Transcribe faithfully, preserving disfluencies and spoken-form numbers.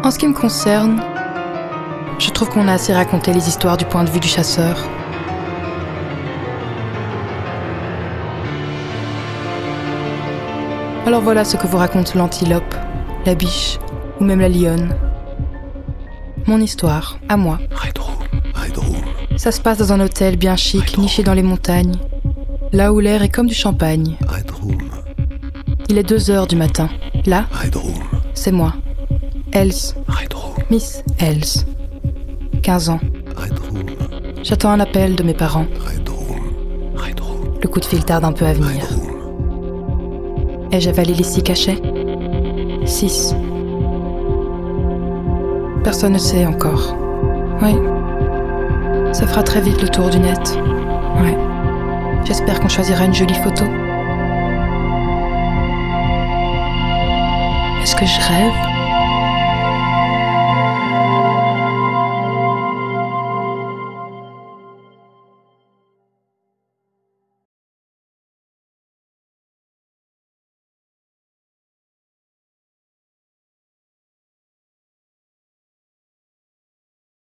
En ce qui me concerne, je trouve qu'on a assez raconté les histoires du point de vue du chasseur. Alors voilà ce que vous raconte l'antilope, la biche ou même la lionne. Mon histoire, à moi. Ça se passe dans un hôtel bien chic, niché dans les montagnes, là où l'air est comme du champagne. Il est deux heures du matin. Là, c'est moi, Else, Miss Else, quinze ans. J'attends un appel de mes parents. Le coup de fil tarde un peu à venir. Ai-je avalé les six cachets? Six. Personne ne sait encore. Oui. Ça fera très vite le tour du net. Ouais. J'espère qu'on choisira une jolie photo. Est-ce que je rêve ?